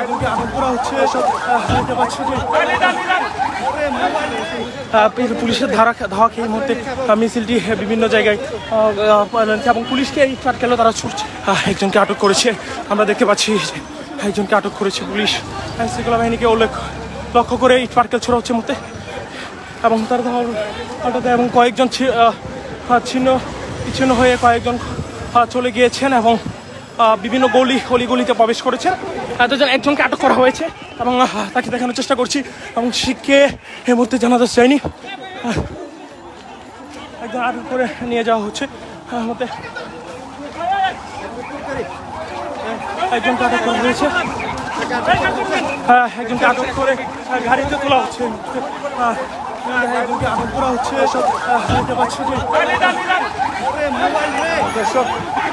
একজনকে আটক করা হচ্ছে। দেখতে পাচ্ছি যে পুলিশের ধাওয়া খেয়ে এই মুহূর্তে মিছিলটি বিভিন্ন জায়গায় এবং পুলিশকে এই পাটকেলও তারা ছুটছে। একজনকে আটক করেছে, আমরা দেখতে পাচ্ছি একজনকে আটক করেছে পুলিশ। আইন শৃঙ্খলা বাহিনীকে লক্ষ্য করে ইট পাটকেল ছোড়া হচ্ছে মুহূর্তে এবং তার হঠাৎ এবং কয়েকজন ছিন্ন হয়ে কয়েকজন চলে গিয়েছেন এবং বিভিন্ন গলিতে প্রবেশ করেছেন। একজনকে আটক করা হয়েছে এবং তাকে দেখানোর চেষ্টা করছি এবং শিখকে এর মধ্যে জানা যায়নি। একজন আটক করে নিয়ে যাওয়া হচ্ছে। একজনকে আটক করা হয়েছে, একজনকে আটক করে গাড়িতে তোলা হচ্ছে। একজনকে আটক করা হচ্ছে। দেখতে পাচ্ছি যে দর্শক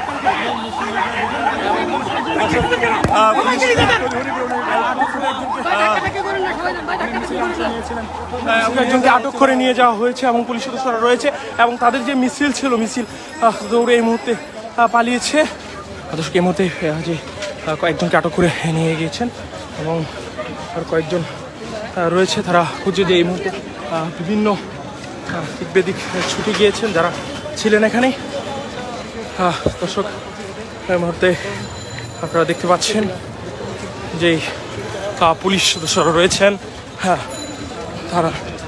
একজনকে আটক করে নিয়ে যাওয়া হয়েছে এবং পুলিশ সদস্যরা রয়েছে এবং তাদের যে মিছিল ছিল মিছিল দৌড়ে এই মুহূর্তে পালিয়েছে। দর্শক এই মুহূর্তে যে কয়েকজনকে আটক করে নিয়ে গিয়েছেন এবং আর কয়েকজন রয়েছে তারা খুঁজে যে এই মুহূর্তে বিভিন্ন দিক বেদিক ছুটে গিয়েছেন যারা ছিলেন এখানে। দর্শক এই মুহূর্তে আপনারা দেখতে পাচ্ছেন যে পুলিশ সদস্যরা রয়েছেন। তারা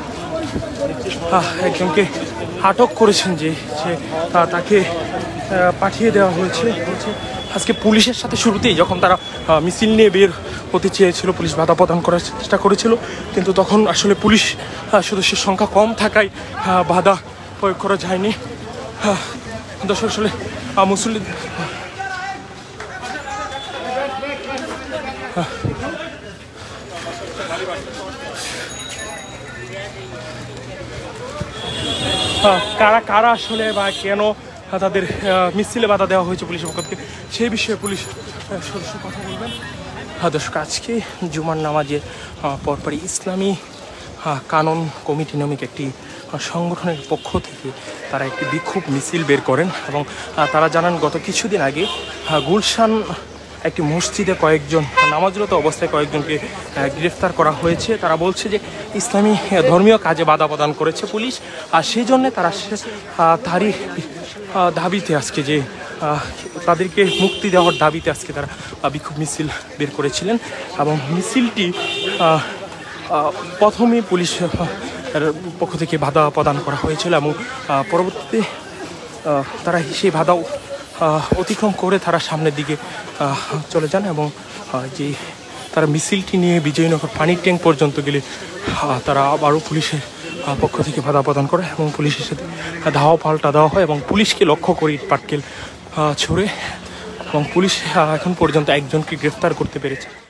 একজনকে আটক করেছেন যে তাকে পাঠিয়ে দেওয়া হয়েছে। আজকে পুলিশের সাথে শুরুতেই যখন তারা মিছিল নিয়ে বের হতে চেয়েছিল, পুলিশ বাধা প্রদান করার চেষ্টা করেছিল, কিন্তু তখন আসলে পুলিশ সদস্যের সংখ্যা কম থাকায় বাধা প্রয়োগ করা যায়নি। দর্শক আসলে মুসলিম কারা আসলে বা কেন তাদের মিছিলে বাধা দেওয়া হয়েছে পুলিশের পক্ষ থেকে সেই বিষয়ে পুলিশ সদস্য কথা বলবেন। দর্শক আজকে জুমার নামাজের পরপরই ইসলামী কানুন কমিটি নামক একটি সংগঠনের পক্ষ থেকে তারা একটি বিক্ষোভ মিছিল বের করেন এবং তারা জানান গত কিছুদিন আগে গুলশান একটি মসজিদে কয়েকজন নামাজরত অবস্থায় কয়েকজনকে গ্রেফতার করা হয়েছে। তারা বলছে যে ইসলামী ধর্মীয় কাজে বাধা প্রদান করেছে পুলিশ, আর সেই জন্যে তারা তারই দাবিতে আজকে যে তাদেরকে মুক্তি দেওয়ার দাবিতে আজকে তারা বিক্ষোভ মিছিল বের করেছিলেন এবং মিছিলটি প্রথমে পুলিশ পক্ষ থেকে বাধা প্রদান করা হয়েছিল এবং পরবর্তীতে তারা সেই বাধা অতিক্রম করে তারা সামনের দিকে চলে যান এবং যে তারা মিছিলটি নিয়ে বিজয়নগর পানির ট্যাঙ্ক পর্যন্ত গেলে তারা আবারও পুলিশের পক্ষ থেকে বাধা প্রদান করে এবং পুলিশের সাথে ধাওয়া পাল্টা দেওয়া হয় এবং পুলিশকে লক্ষ্য করে পাটকেল ছুড়ে এবং পুলিশ এখন পর্যন্ত একজনকে গ্রেফতার করতে পেরেছে।